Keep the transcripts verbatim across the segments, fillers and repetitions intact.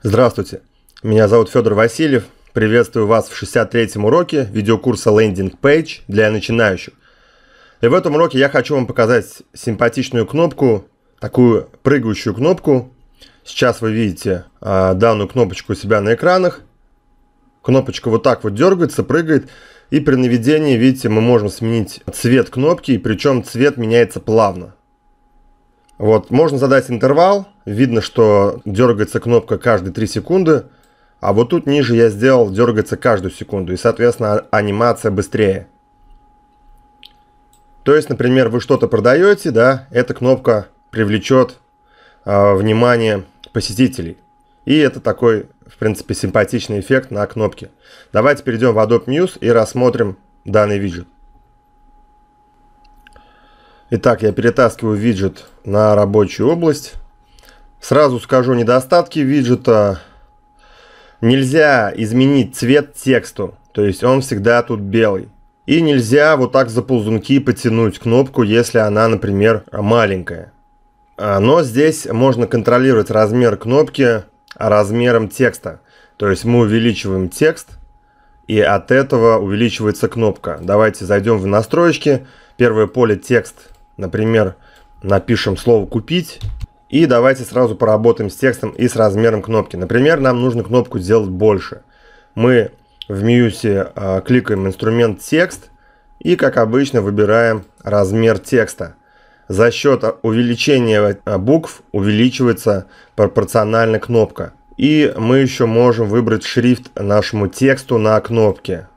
Здравствуйте, меня зовут Федор Васильев. Приветствую вас в шестьдесят третьем уроке видеокурса Landing Page для начинающих. И в этом уроке я хочу вам показать симпатичную кнопку, такую прыгающую кнопку. Сейчас вы видите а, данную кнопочку у себя на экранах. Кнопочка вот так вот дергается, прыгает. И при наведении, видите, мы можем сменить цвет кнопки, и причем цвет меняется плавно. Вот, можно задать интервал. Видно, что дергается кнопка каждые три секунды. А вот тут ниже я сделал, дергается каждую секунду. И, соответственно, анимация быстрее. То есть, например, вы что-то продаете, да, эта кнопка привлечет э, внимание посетителей. И это такой, в принципе, симпатичный эффект на кнопке. Давайте перейдем в Adobe News и рассмотрим данный виджет. Итак, я перетаскиваю виджет на рабочую область. Сразу скажу недостатки виджета. Нельзя изменить цвет тексту, то есть он всегда тут белый. И нельзя вот так за ползунки потянуть кнопку, если она, например, маленькая. Но здесь можно контролировать размер кнопки размером текста. То есть мы увеличиваем текст, и от этого увеличивается кнопка. Давайте зайдем в настройки. Первое поле текст. Например, напишем слово «купить». И давайте сразу поработаем с текстом и с размером кнопки. Например, нам нужно кнопку сделать больше. Мы в Мьюсе э, кликаем инструмент «Текст» и, как обычно, выбираем размер текста. За счет увеличения букв увеличивается пропорционально кнопка. И мы еще можем выбрать шрифт нашему тексту на кнопке.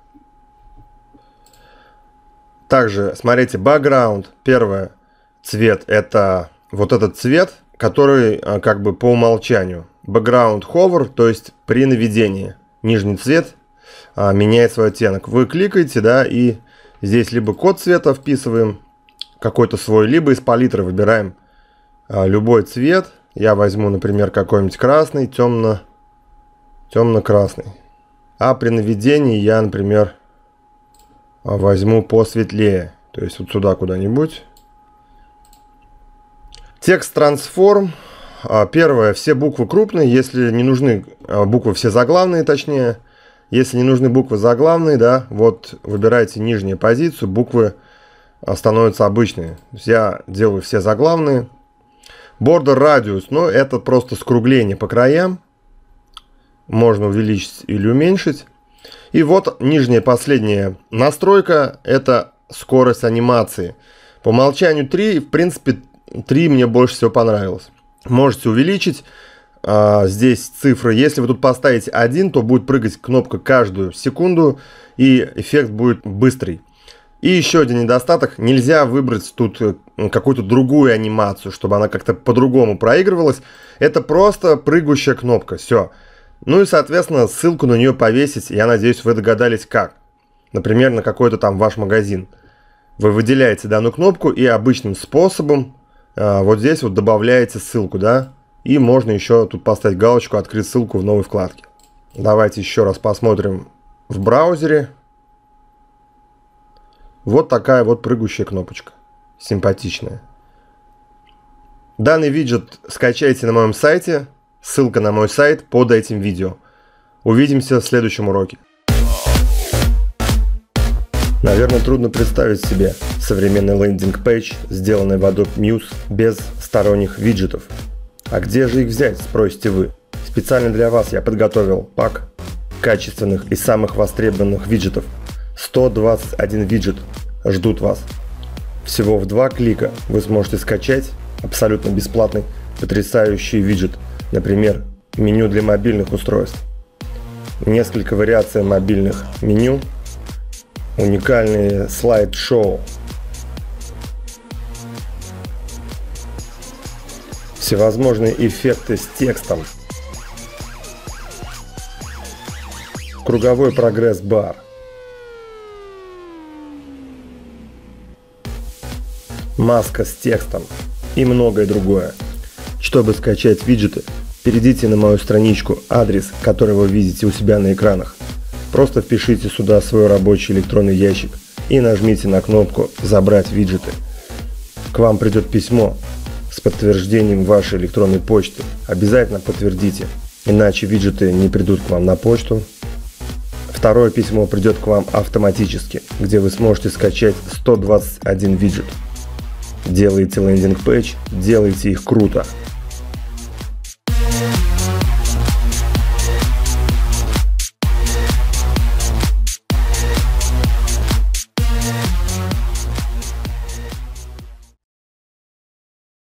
Также, смотрите, background. Первый цвет — это вот этот цвет, который как бы по умолчанию. Background hover, то есть при наведении. Нижний цвет а, меняет свой оттенок. Вы кликаете, да, и здесь либо код цвета вписываем, какой-то свой, либо из палитры выбираем а, любой цвет. Я возьму, например, какой-нибудь красный, темно, темно-красный. А при наведении я, например, возьму посветлее. То есть вот сюда куда-нибудь. Текст трансформ. Первое, все буквы крупные. Если не нужны буквы все заглавные, точнее. Если не нужны буквы заглавные, да, вот выбирайте нижнюю позицию, буквы становятся обычные. Я делаю все заглавные. Border radius, ну это просто скругление по краям. Можно увеличить или уменьшить. И вот нижняя последняя настройка, это скорость анимации. По умолчанию три, в принципе три мне больше всего понравилось. Можете увеличить а, здесь цифры. Если вы тут поставите один, то будет прыгать кнопка каждую секунду, и эффект будет быстрый. И еще один недостаток, нельзя выбрать тут какую-то другую анимацию, чтобы она как-то по-другому проигрывалась. Это просто прыгающая кнопка, все. Ну и, соответственно, ссылку на нее повесить, я надеюсь, вы догадались как. Например, на какой-то там ваш магазин. Вы выделяете данную кнопку и обычным способом э, вот здесь вот добавляете ссылку, да. И можно еще тут поставить галочку «Открыть ссылку в новой вкладке». Давайте еще раз посмотрим в браузере. Вот такая вот прыгающая кнопочка. Симпатичная. Данный виджет скачайте на моем сайте. Ссылка на мой сайт под этим видео. Увидимся в следующем уроке. Наверное, трудно представить себе современный лендинг-пейдж, сделанный в Adobe News без сторонних виджетов. А где же их взять, спросите вы? Специально для вас я подготовил пак качественных и самых востребованных виджетов. сто двадцать один виджет ждут вас. Всего в два клика вы сможете скачать абсолютно бесплатный потрясающий виджет. Например, меню для мобильных устройств. Несколько вариаций мобильных меню. Уникальные слайд-шоу. Всевозможные эффекты с текстом. Круговой прогресс-бар. Маска с текстом и многое другое. Чтобы скачать виджеты, перейдите на мою страничку, адрес, который вы видите у себя на экранах. Просто впишите сюда свой рабочий электронный ящик и нажмите на кнопку «Забрать виджеты». К вам придет письмо с подтверждением вашей электронной почты. Обязательно подтвердите. иначе виджеты не придут к вам на почту. Второе письмо придет к вам автоматически, где вы сможете скачать сто двадцать один виджет. Делаете лендинг-пэдж, делайте их круто.